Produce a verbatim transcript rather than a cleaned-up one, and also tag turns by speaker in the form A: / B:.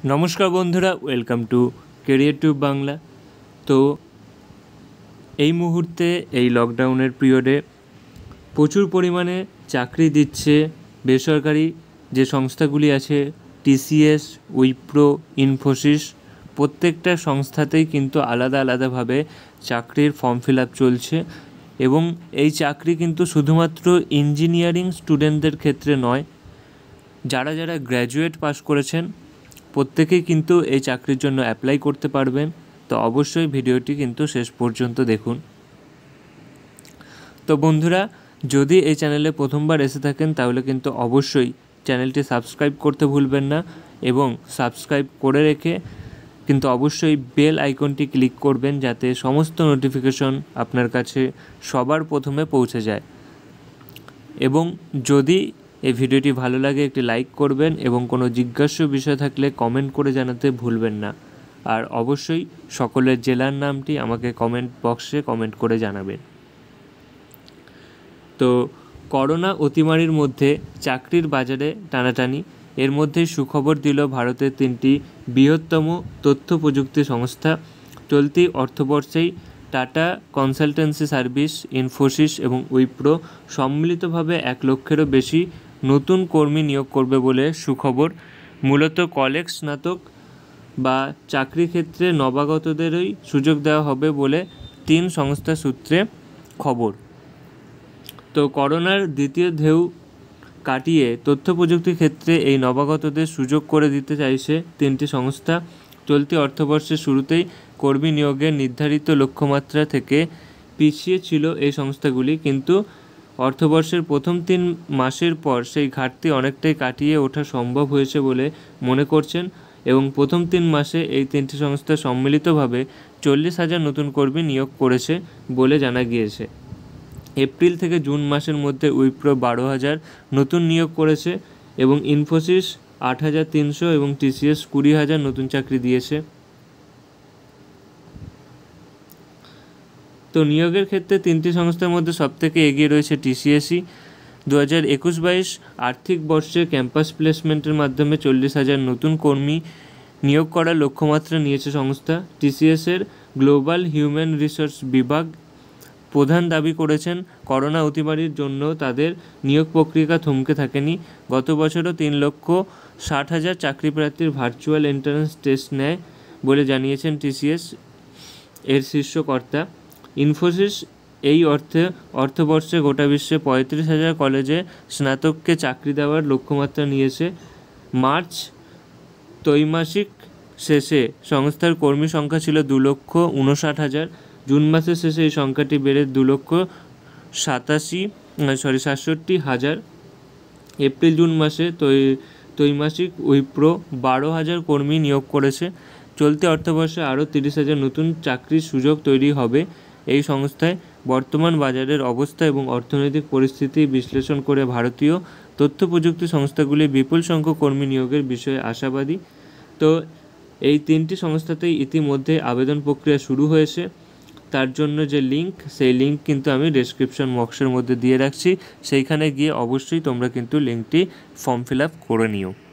A: নমস্কার বন্ধুরা, welcome to career tube Bangla. তো এই মুহূর্তে এই লকডাউনের পিরিয়ডে প্রচুর পরিমাণে চাকরি দিচ্ছে বেসরকারি যে সংস্থাগুলি আছে, টিসিএস, উইপ্রো, ইনফোসিস, প্রত্যেকটা সংস্থাতেই কিন্তু আলাদা আলাদাভাবে চাকরির ফর্ম ফিল আপ চলছে। এবং এই চাকরি কিন্তু শুধুমাত্র ইঞ্জিনিয়ারিং স্টুডেন্টদের ক্ষেত্রে নয়, যারা যারা গ্র্যাজুয়েট পাস করেছেন প্রত্যেকেই কিন্তু এই চাকরির জন্য অ্যাপ্লাই করতে পারবেন। তো অবশ্যই ভিডিওটি কিন্তু শেষ পর্যন্ত দেখুন। তো বন্ধুরা, যদি এই চ্যানেলে প্রথমবার এসে থাকেন তাহলে কিন্তু অবশ্যই চ্যানেলটি সাবস্ক্রাইব করতে ভুলবেন না, এবং সাবস্ক্রাইব করে রেখে কিন্তু অবশ্যই বেল আইকনটি ক্লিক করবেন, যাতে সমস্ত নোটিফিকেশন আপনার কাছে সবার প্রথমে পৌঁছে যায়। এবং যদি এই ভিডিওটি ভালো লাগে একটি লাইক করবেন, এবং কোনো জিজ্ঞাস্য বিষয় থাকলে কমেন্ট করে জানাতে ভুলবেন না। আর অবশ্যই সকলের জেলার নামটি আমাকে কমেন্ট বক্সে কমেন্ট করে জানাবেন। তো করোনা অতিমারির মধ্যে চাকরির বাজারে টানাটানি, এর মধ্যেই সুখবর দিল ভারতের তিনটি বৃহত্তম তথ্য প্রযুক্তি সংস্থা। চলতি অর্থবর্ষেই টাটা কনসালটেন্সি সার্ভিস, ইনফোসিস এবং উইপ্রো সম্মিলিতভাবে এক লক্ষেরও বেশি নতুন কর্মী নিয়োগ করবে বলে সুখবর। মূলত কলেজ স্নাতক বা চাকরি ক্ষেত্রে নবাগতদেরই সুযোগ দেওয়া হবে বলে তিন সংস্থা সূত্রে খবর। তো করোনার দ্বিতীয় ঢেউ কাটিয়ে তথ্য প্রযুক্তি ক্ষেত্রে এই নবাগতদের সুযোগ করে দিতে চাইছে তিনটি সংস্থা। চলতি অর্থবর্ষের শুরুতেই কর্মী নিয়োগের নির্ধারিত লক্ষ্যমাত্রা থেকে পিছিয়ে ছিল এই সংস্থাগুলি, কিন্তু অর্থবর্ষের প্রথম তিন মাসের পর সেই ঘাটতি অনেকটাই কাটিয়ে ওঠা সম্ভব হয়েছে বলে মনে করছেন। এবং প্রথম তিন মাসে এই তিনটি সংস্থা সম্মিলিতভাবে চল্লিশ হাজার নতুন কর্মী নিয়োগ করেছে বলে জানা গিয়েছে। এপ্রিল থেকে জুন মাসের মধ্যে উইপ্রো বারো হাজার নতুন নিয়োগ করেছে, এবং ইনফোসিস আট হাজার তিনশো এবং টিসিএস কুড়ি হাজার নতুন চাকরি দিয়েছে। তো নিয়োগের ক্ষেত্রে তিনটি সংস্থার মধ্যে সবথেকে এগিয়ে রয়েছে টিসিএসই। দু হাজার একুশ বাইশ আর্থিক বর্ষে ক্যাম্পাস প্লেসমেন্টের মাধ্যমে চল্লিশ হাজার নতুন কর্মী নিয়োগ করার লক্ষ্যমাত্রা নিয়েছে সংস্থা। টিসিএসের গ্লোবাল হিউম্যান রিসোর্স বিভাগ প্রধান দাবি করেছেন, করোনা অতিমারির জন্য তাদের নিয়োগ প্রক্রিয়া থমকে থাকেনি। গত বছরও তিন লক্ষ ষাট হাজার চাকরি প্রার্থীর ভার্চুয়াল এন্ট্রান্স টেস্ট নেয় বলে জানিয়েছেন টিসিএস এর শীর্ষ কর্তা। ইনফোসিস এই অর্থে অর্থবর্ষে গোটা বিশ্বে পঁয়ত্রিশ হাজার কলেজে স্নাতককে চাকরি দেওয়ার লক্ষ্যমাত্রা নিয়েছে। মার্চ ত্রৈমাসিক শেষে সংস্থার কর্মী সংখ্যা ছিল দু লক্ষ উনষাট হাজার। জুন মাসের শেষে এই সংখ্যাটি বেড়ে দু লক্ষ সাতাশি সরি সাতষট্টি হাজার। এপ্রিল জুন মাসে ত্রৈমাসিক উইপ্রো বারো হাজার কর্মী নিয়োগ করেছে। চলতি অর্থবর্ষে আরও তিরিশ হাজার নতুন চাকরির সুযোগ তৈরি হবে এই সংস্থায়। বর্তমান বাজারের অবস্থা এবং অর্থনৈতিক পরিস্থিতি বিশ্লেষণ করে ভারতীয় তথ্য প্রযুক্তি সংস্থাগুলি বিপুল সংখ্যক কর্মী নিয়োগের বিষয়ে আশাবাদী। তো এই তিনটি সংস্থাতেই ইতিমধ্যে আবেদন প্রক্রিয়া শুরু হয়েছে। তার জন্য যে লিঙ্ক, সেই লিঙ্ক কিন্তু আমি ডেসক্রিপশন বক্সের মধ্যে দিয়ে রাখছি, সেইখানে গিয়ে অবশ্যই তোমরা কিন্তু লিঙ্কটি ফর্ম ফিল আপ করে নিও।